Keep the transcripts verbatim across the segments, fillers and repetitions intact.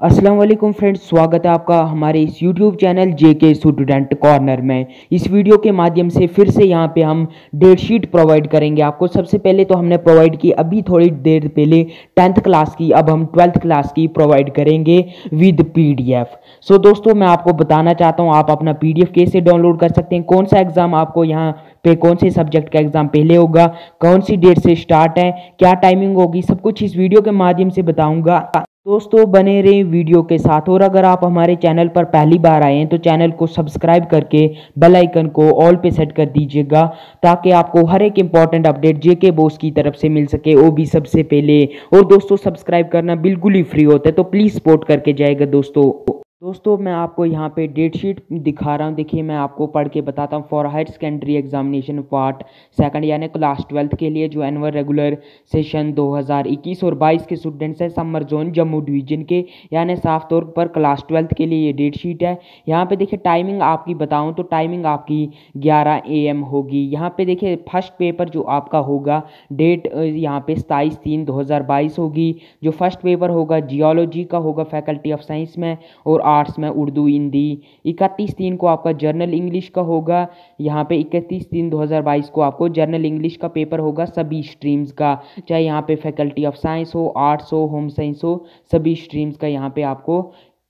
अस्सलाम वालेकुम फ्रेंड्स, स्वागत है आपका हमारे इस YouTube channel JK student corner में। इस वीडियो के माध्यम से फिर से यहाँ पे हम डेट शीट प्रोवाइड करेंगे आपको। सबसे पहले तो हमने प्रोवाइड की अभी थोड़ी देर पहले टेंथ क्लास की, अब हम ट्वेल्थ क्लास की प्रोवाइड करेंगे विद पीडीएफ। सो दोस्तों, मैं आपको बताना चाहता हूँ आप अपना पीडीएफ कैसे डाउनलोड कर सकते हैं, कौन सा एग्जाम आपको यहाँ पे, कौन से सब्जेक्ट का एग्जाम पहले होगा, कौन सी डेट से स्टार्ट है, क्या टाइमिंग होगी, सब कुछ इस वीडियो के माध्यम से बताऊंगा। दोस्तों बने रहे वीडियो के साथ। और अगर आप हमारे चैनल पर पहली बार आए हैं तो चैनल को सब्सक्राइब करके बेल आइकन को ऑल पे सेट कर दीजिएगा, ताकि आपको हर एक इंपॉर्टेंट अपडेट जेके बॉस की तरफ से मिल सके, वो भी सबसे पहले। और दोस्तों, सब्सक्राइब करना बिल्कुल ही फ्री होता है, तो प्लीज़ सपोर्ट करके जाएगा दोस्तों। दोस्तों मैं आपको यहाँ पे डेट शीट दिखा रहा हूँ, देखिए मैं आपको पढ़ के बताता हूँ। For higher secondary examination part second यानी क्लास ट्वेल्थ के लिए जो एनुअल रेगुलर सेशन दो हज़ार इक्कीस और बाईस के स्टूडेंट्स हैं समर जोन जम्मू डिवीजन के, यानी साफ तौर पर क्लास ट्वेल्थ के लिए ये डेट शीट है। यहाँ पे देखिए टाइमिंग आपकी बताऊँ तो टाइमिंग आपकी ग्यारह ए एम होगी। यहाँ पे देखिए फर्स्ट पेपर जो आपका होगा, डेट यहाँ पे सताईस तीन दो हज़ार बाईस होगी। जो फर्स्ट पेपर होगा जियोलॉजी का होगा फैकल्टी ऑफ साइंस में, और आर्ट्स में उर्दू हिंदी। इकतीस तीन को आपका जर्नल इंग्लिश का होगा। यहाँ पे इकतीस तीन दो हज़ार बाईस को आपको जर्नल इंग्लिश का पेपर होगा सभी स्ट्रीम्स का, चाहे यहाँ पे फैकल्टी ऑफ साइंस हो, आर्ट्स हो, होम साइंस हो, सभी स्ट्रीम्स का यहाँ पे आपको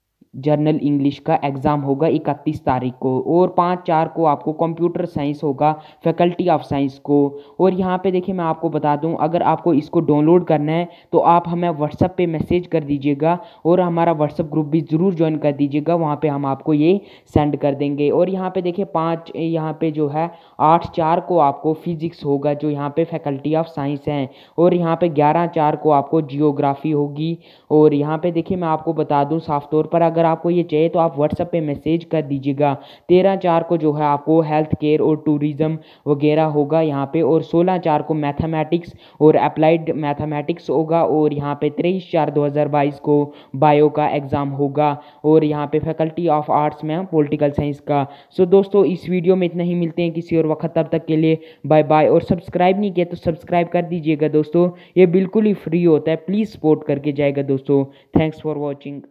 जर्नल इंग्लिश का एग्ज़ाम होगा इकतीस तारीख को। और पाँच चार को आपको कंप्यूटर साइंस होगा फैकल्टी ऑफ साइंस को। और यहाँ पे देखिए मैं आपको बता दूँ, अगर आपको इसको डाउनलोड करना है तो आप हमें व्हाट्सएप पे मैसेज कर दीजिएगा, और हमारा व्हाट्सएप ग्रुप भी ज़रूर ज्वाइन कर दीजिएगा, वहाँ पे हम आपको ये सेंड कर देंगे। और यहाँ पे देखिए पाँच यहाँ पे जो है आठ चार को आपको फिजिक्स होगा, जो यहाँ पे फैकल्टी ऑफ साइंस हैं। और यहाँ पे ग्यारह चार को आपको जियोग्राफी होगी। और यहाँ पे देखिए मैं आपको बता दूँ साफ तौर पर, अगर आपको ये चाहिए तो आप व्हाट्सएप पे मैसेज कर दीजिएगा। तेरह चार को जो है आपको हेल्थ केयर और टूरिज्म वगैरह होगा यहाँ पे। और सोलह चार को मैथमेटिक्स और अप्लाइड मैथमेटिक्स होगा। और यहाँ पे तेईस चार दो हज़ार बाईस को बायो का एग्ज़ाम होगा। और यहाँ पे फैकल्टी ऑफ आर्ट्स में पॉलिटिकल साइंस का। सो दोस्तों इस वीडियो में इतना ही, मिलते हैं किसी और वक्त, तब तक के लिए बाय बाय। और सब्सक्राइब नहीं किया तो सब्सक्राइब कर दीजिएगा दोस्तों, ये बिल्कुल ही फ्री होता है, प्लीज़ सपोर्ट करके जाएगा दोस्तों। Thanks for watching.